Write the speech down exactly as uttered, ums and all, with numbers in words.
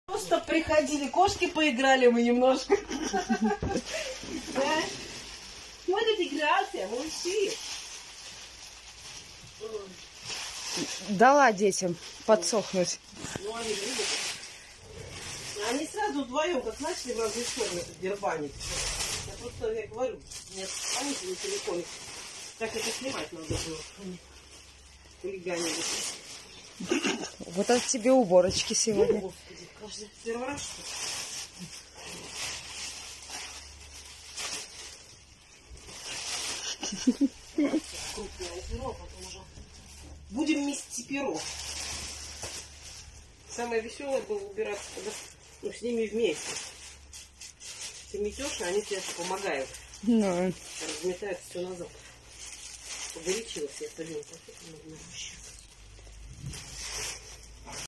Просто приходили, кошки поиграли мы немножко. Может игрался, мужчина. Дала детям подсохнуть. Ну, они любят. Они сразу вдвоем, как начали в разные стороны дербанить. Я просто, я говорю, нет, памяти на телефоне. Так это снимать надо было. Хулиганили. Вот от тебе уборочки сегодня. О, Господи, каждый первый раз, что ли? Крупное перо, потом уже будем мести перо. Самое веселое было убираться, когда ну, с ними вместе. Ты метешь, а они тебе помогают. Ну. Разметают все назад. Погорячилась я, блин, нужно еще.